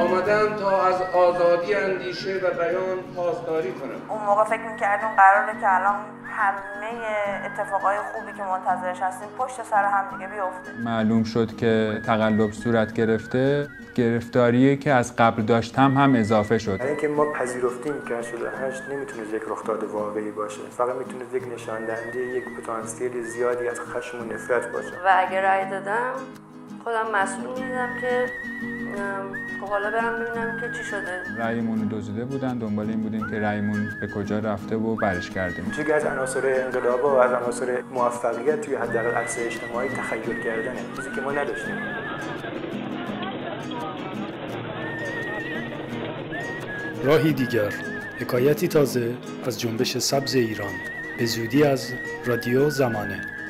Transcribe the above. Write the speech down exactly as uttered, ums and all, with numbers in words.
آمدند تا از آزادی اندیشه و بیان پاسداری کنند. اون موقع فکر می‌کردیم قراره که الان همه اتفاقای خوبی که منتظرش هستیم پشت سر هم دیگه بیفته. معلوم شد که تقلب صورت گرفته، گرفتاریه که از قبل داشتم هم اضافه شد. یعنی که ما پذیرفتیم که هشتاد و هشت نمیتونه یک رخداد واقعی باشه، فقط میتونه یک نشان دهنده یک پتانسیل زیادی از خشم و نفرت باشه. و اگه رأی دادم خودم مسئول میدیدم که حالا برم ببینم که چی شده. رأیمون رو دزدیده بودن، دنبال این بودیم که رأیمون به کجا رفته و برش کردیم. چیزی از عناصر انقلاب و از عناصر موفقیت توی حداقل عرصه اجتماعی تخیل کردنه، چیزی که ما نداشتیم. راهی دیگر، حکایتی تازه از جنبش سبز ایران، به زودی از رادیو زمانه.